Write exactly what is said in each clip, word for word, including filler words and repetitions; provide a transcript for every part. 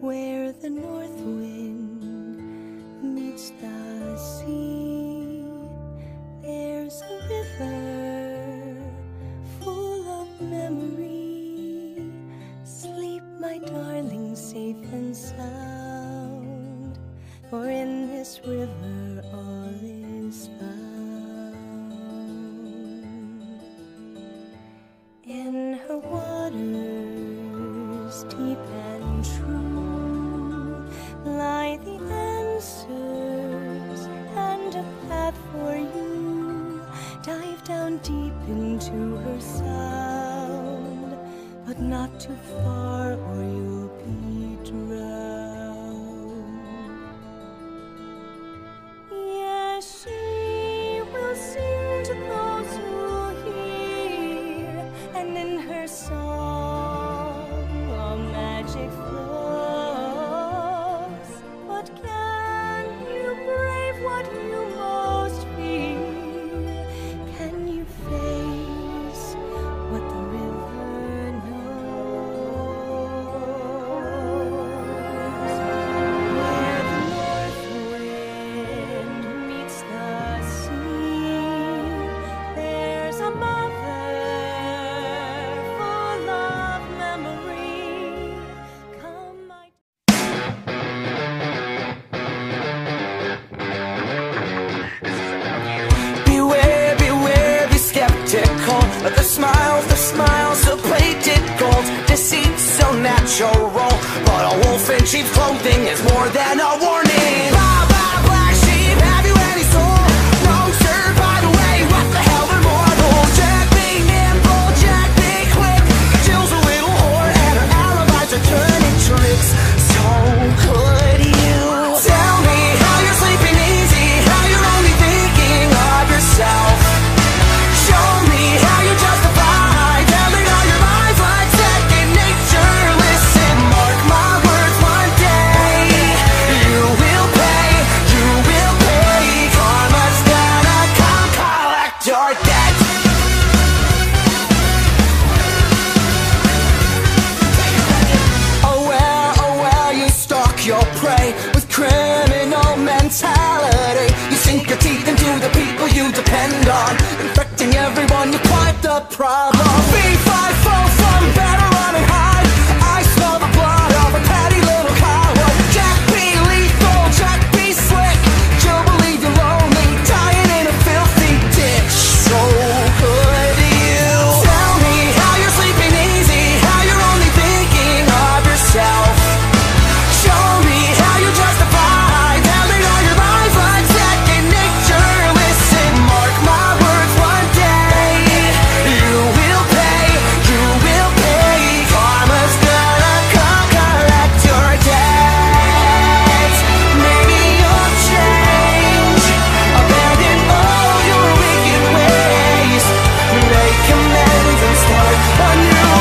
where the north wind meets the sea. There's a river full of memory. Sleep, my darling, safe and sound, for in this river all is found. In her waters deep and true lie the answers and a path for you. Dive down deep into her sound, but not too far or you'll be drowned. Yes, she will sing to those who hear, and in her song a magic flows. But can you brave what you most fear? Can you face what the river knows? Where the north wind meets the sea, there's a mother full of memory. Come, my Beware, beware, be skeptical of the smiles, the smiles of plated gold. Deceit so natural, but a wolf in sheep's clothing is more than a warning. Blah, blah, black sheep, have you any soul? No, sir, by the way, what the hell, they're mortal. Jack be nimble, Jack be quick. Jill's a little whore and her alibis are turning tricks. So could you tell me how you're sleeping easy, how you're only thinking of yourself? Show me how you justify telling all your lies like second nature. Listen, mark my words, one day you will pay, you will pay. Karma's gonna come collect your debt. Oh well, oh well, you stalk your prey with criminal mentality. You sink your teeth into the people you depend on, infecting everyone, you quite the problem. B five four from better run and hide. I smell the blood of a petty little coward. Jack be lethal, Jack be slick. You'll believe you're lonely, dying in a filthy ditch. So could you tell me how you're sleeping easy, how you're only thinking of yourself? Show me how you justify telling all your lies like second nature. Listen, mark my words, one day you will pay, you will pay. Karma's gonna come collect your debts. Maybe you'll change, abandon all your wicked ways, make amends and start anew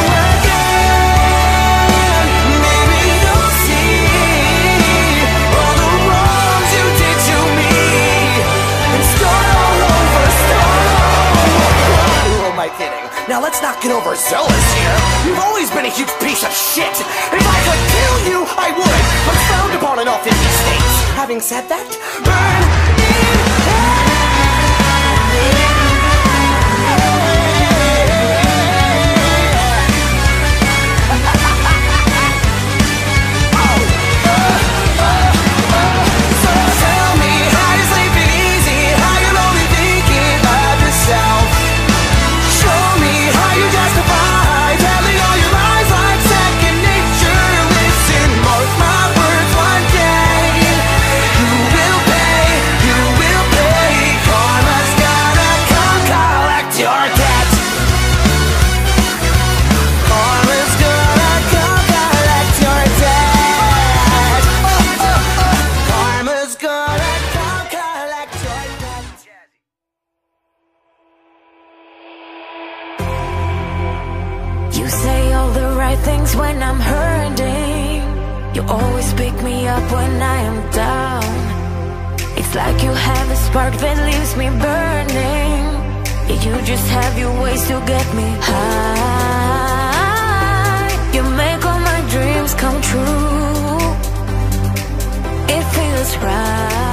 again. Maybe you'll see all the wrongs you did to me and start all over, start all over. Who am I kidding? Now let's not get overzealous here. You've always been a huge piece of shit. If I could kill you, I would, but it's frowned upon in all fifty states. Having said that, burn in hell. So tell me how you're sleeping easy, how you're only thinking of yourself. Show me how you justify telling all your lies like second nature. Listen, mark my words, one day you will pay, you will pay. Karma's gonna come collect your debt. Karma's gonna come collect your debt. Oh, oh, oh. Karma's gonna come collect your debt. You say all the right things when I'm hurting. You always pick me up when I am down. It's like you have a spark that leaves me burning. Yeah, you just have your ways to get me high. You make all my dreams come true. feels right.